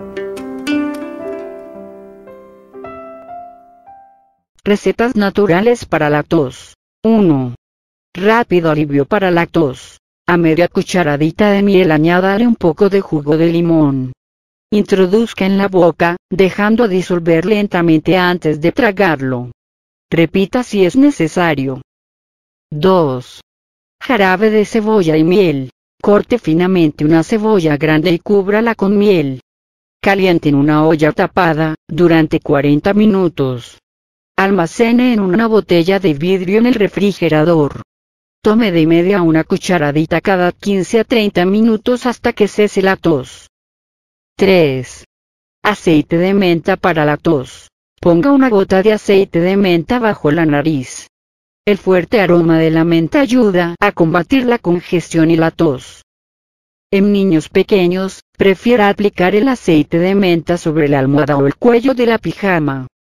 Recetas naturales para la tos. 1. Rápido alivio para la tos. A media cucharadita de miel añádale un poco de jugo de limón. Introduzca en la boca, dejando disolver lentamente antes de tragarlo. Repita si es necesario. 2. Jarabe de cebolla y miel. Corte finamente una cebolla grande y cúbrala con miel. Caliente en una olla tapada, durante 40 minutos. Almacene en una botella de vidrio en el refrigerador. Tome de media a una cucharadita cada 15 a 30 minutos hasta que cese la tos. 3. Aceite de menta para la tos. Ponga una gota de aceite de menta bajo la nariz. El fuerte aroma de la menta ayuda a combatir la congestión y la tos. En niños pequeños, prefiera aplicar el aceite de menta sobre la almohada o el cuello de la pijama.